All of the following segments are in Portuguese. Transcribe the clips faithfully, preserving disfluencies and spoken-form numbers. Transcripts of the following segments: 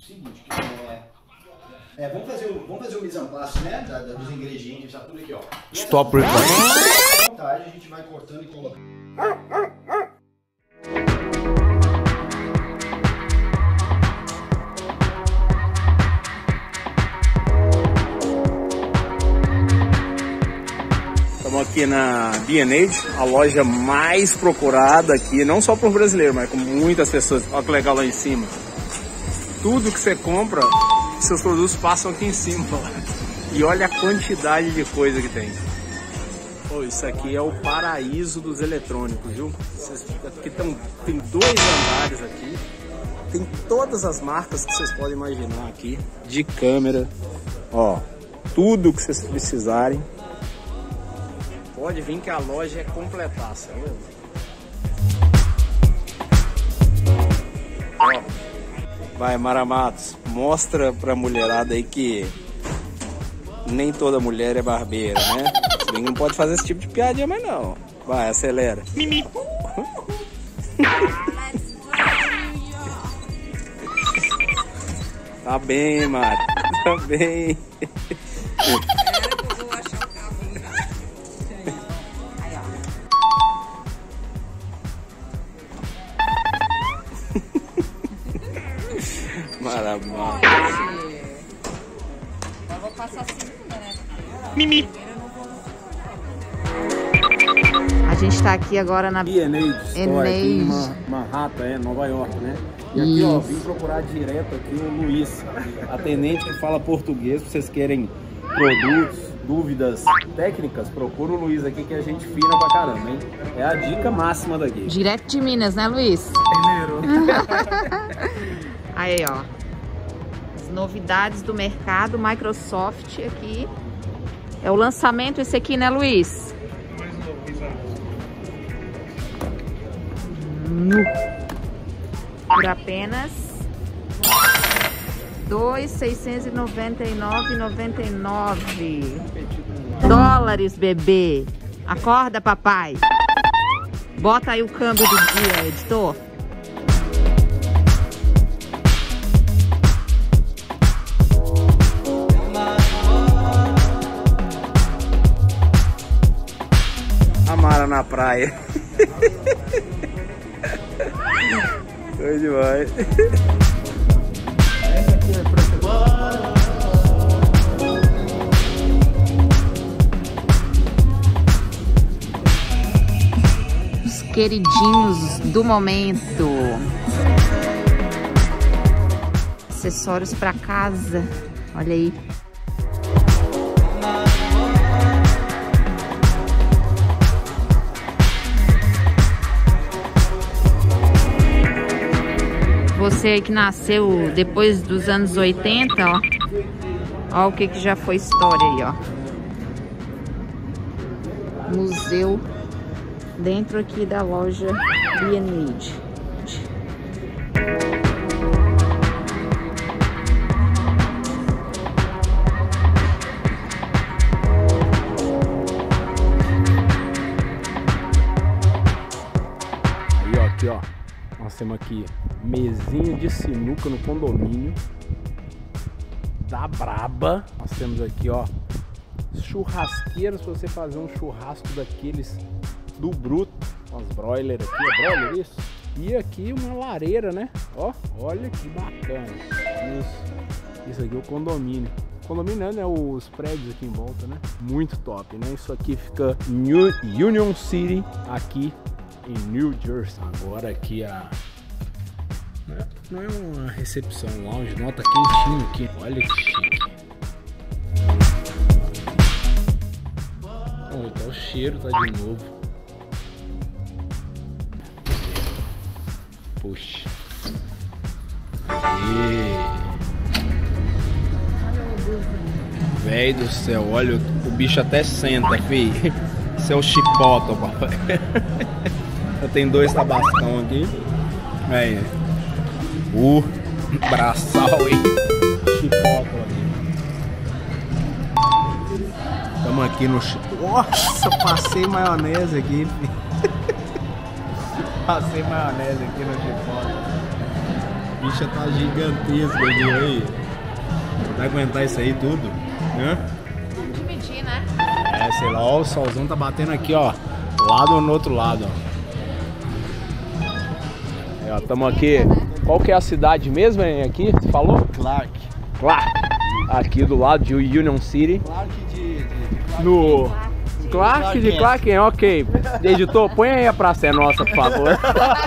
Seguinte, que é, é, vamos fazer o, vamos fazer o mise en place, né, da, da, dos ingredientes, tá tudo aqui, ó. Stop recording. À vontade, a gente vai cortando e colocando. Estamos aqui na B and H, a loja mais procurada aqui, não só por brasileiro, mas com muitas pessoas. Olha que legal lá em cima. Tudo que você compra, seus produtos passam aqui em cima. E olha a quantidade de coisa que tem. Pô, isso aqui é o paraíso dos eletrônicos, viu? Vocês, aqui tão, tem dois andares aqui. Tem todas as marcas que vocês podem imaginar aqui. De câmera. Ó, tudo que vocês precisarem. Pode vir que a loja é completaça, viu? Ó, vai, Mara Matos, mostra pra mulherada aí que nem toda mulher é barbeira, né? Você não pode fazer esse tipo de piadinha, mas não. Vai, acelera. Mimi. Tá bem, Mara. Tá bem. Maravilha. Eu vou passar a segunda, né? Mimi. A gente tá aqui agora na B and H Store, aqui em Manhattan, é, Nova York, né? E aqui, ó, vim procurar direto aqui o Luiz, atendente que fala português. Se vocês querem produtos, dúvidas técnicas, procura o Luiz aqui que a gente fina pra caramba, hein? É a dica máxima daqui. Direto de Minas, né, Luiz? Primeiro. Aí, ó. As novidades do mercado, Microsoft aqui. É o lançamento esse aqui, né, Luiz? Por apenas dois mil seiscentos e noventa e nove reais e noventa e nove dólares, bebê. Acorda, papai. Bota aí o câmbio do dia, editor. A Mara na praia. Foi demais. Os queridinhos do momento. Acessórios para casa. Olha aí. Você aí que nasceu depois dos anos oitenta, ó. Ó o que que já foi história aí, ó. Museu dentro aqui da loja B and H. Aí, ó, aqui, ó. Nós temos aqui mesinha de sinuca no condomínio da Braba. Nós temos aqui, ó, churrasqueiras para você fazer um churrasco daqueles do bruto. As broiler aqui, é broiler isso? E aqui uma lareira, né? Ó, olha que bacana. Isso, isso aqui é o condomínio. Condomínio, né? Os prédios aqui em volta, né? Muito top, né? Isso aqui fica em Union City, aqui em New Jersey. Agora aqui a... Não é uma recepção, um lounge, não, tá quentinho aqui. Olha que chique. Olha, tá o cheiro, tá de novo. Puxa. Véi do céu, olha, o bicho até senta, fi. Esse é o chipotle, papai. Eu tenho dois tabascão aqui. Aí, o uh, braçal, hein? Chipotle aqui. Estamos aqui no... Nossa, passei maionese aqui, fi. Passei maionese aqui no chipotle. bicha tá gigantesca aqui, aí. Vai aguentar isso aí tudo, né? Dividir, né? É, sei lá, ó, o solzão tá batendo aqui, ó. Lado no outro lado, ó. Aí, ó, tamo aqui. Qual que é a cidade mesmo, hein, aqui? Você falou? Clark. Clark. Aqui do lado de Union City. Clark de... de, de No... Clark de Clark, ok. Editor, põe aí a Praça é Nossa, por favor.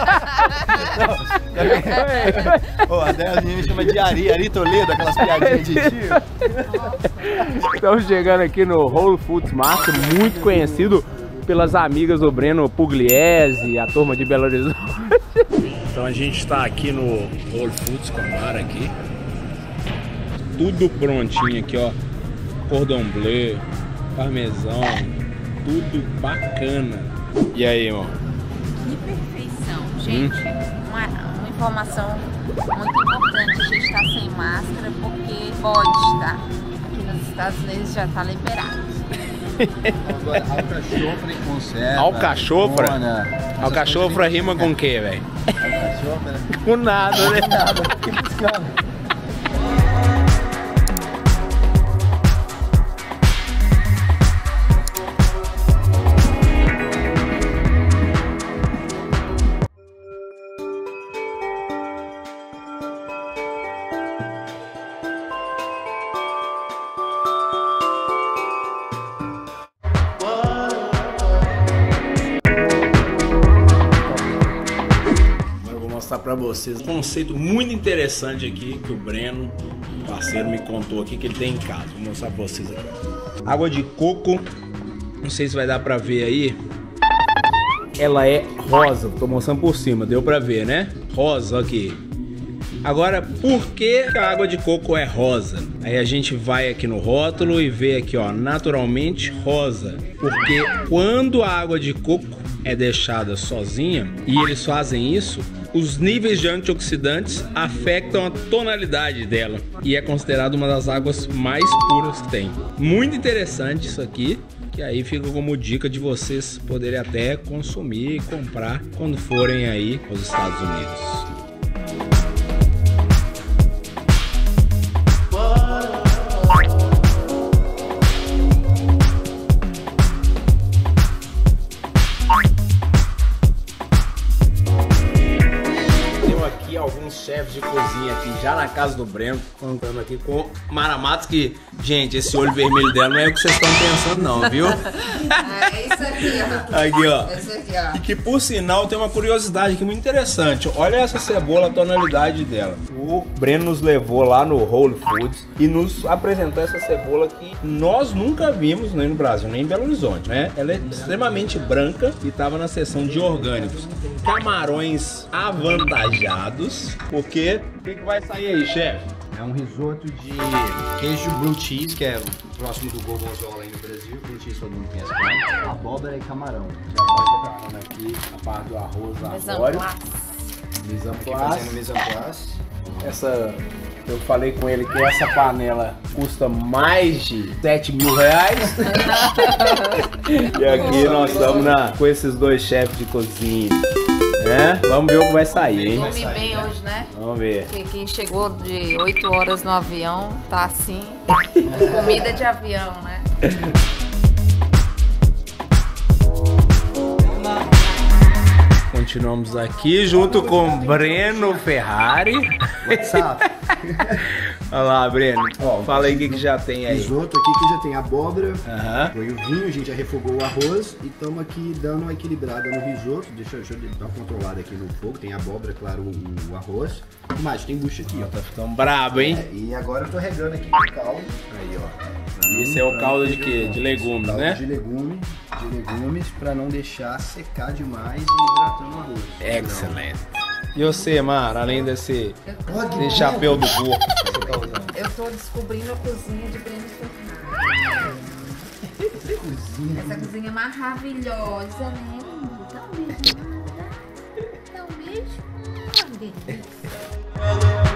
Ô, até a gente chama de Ari, Ari Toledo, aquelas piadinhas de tio. Estamos chegando aqui no Whole Foods Market, muito conhecido pelas amigas do Breno Pugliese, a turma de Belo Horizonte. Então a gente está aqui no Whole Foods com a Mara aqui. Tudo prontinho aqui, ó. Cordon bleu, parmesão, tudo bacana. E aí, irmão? Que perfeição, gente. Hum? Uma, uma informação muito importante. A gente está sem máscara porque pode, tá? Aqui nos Estados Unidos já está liberado. Agora, alcachofra e conserva. Alcachofra? Cona, Alcachofra rima com o quê, velho? Alcachofra? Com nada, né? Com nada. Que piscando. Para vocês um conceito muito interessante aqui que o Breno, parceiro, me contou aqui que ele tem em casa. Vou mostrar para vocês aqui. Água de coco, não sei se vai dar para ver aí. Ela é rosa, tô mostrando por cima, deu para ver, né? Rosa aqui. Agora, por que a água de coco é rosa? Aí a gente vai aqui no rótulo e vê aqui, ó, naturalmente rosa. Porque quando a água de coco é deixada sozinha, e eles fazem isso, os níveis de antioxidantes afetam a tonalidade dela e é considerada uma das águas mais puras que tem. Muito interessante isso aqui, que aí fica como dica de vocês poderem até consumir e comprar quando forem aí aos Estados Unidos. Alguns chefes de cozinha aqui já na casa do Breno, contando aqui com Mara Matos, que, gente, esse olho vermelho dela não é o que vocês estão pensando não, viu? É isso aqui, ó. Aqui, ó. Esse aqui, ó. E que, por sinal, tem uma curiosidade aqui muito interessante. Olha essa cebola, a tonalidade dela. O Breno nos levou lá no Whole Foods e nos apresentou essa cebola que nós nunca vimos nem no Brasil, nem em Belo Horizonte, né? Ela é extremamente branca e estava na seção de orgânicos. Camarões avantajados, porque o que, que vai sair aí, chefe? É um risoto de queijo blue cheese, que é próximo do gorgonzola aí no Brasil. Blue cheese todo mundo conhece, claro. Abóbora e camarão. Já mostra pra ela aqui a parte do arroz arbóreo. Mise en place. Mise en place. Essa, eu falei com ele que essa panela custa mais de sete mil reais. E aqui nós estamos na, com esses dois chefes de cozinha. É, vamos ver o que vai sair, hein? Comi bem hoje, né? Vamos ver. Porque quem chegou de oito horas no avião tá assim. Comida de avião, né? Continuamos aqui junto com Breno Ferrari. WhatsApp. Olha lá, Breno. Ó, fala aí o que, que já tem aí. Risoto aqui que já tem abóbora, Aham. põe o vinho, a gente já refogou o arroz e estamos aqui dando uma equilibrada no risoto. Deixa, deixa eu dar uma controlada aqui no fogo. Tem abóbora, claro, o, o arroz. Mas tem bucha aqui, ó. Tá ficando brabo, hein? É, e agora eu tô regando aqui com caldo. Aí, ó. Esse é o caldo de quê? De legumes, caldo né? De legume, de legumes, pra não deixar secar demais e hidratando o arroz. Excelente. E você, Mara, além desse, Pode, desse chapéu do corpo? Eu tô descobrindo a cozinha de Breno Ferrari. Cozinha. Essa cozinha é maravilhosa, né? Dá um beijo. Dá um beijo. Ai, delícia.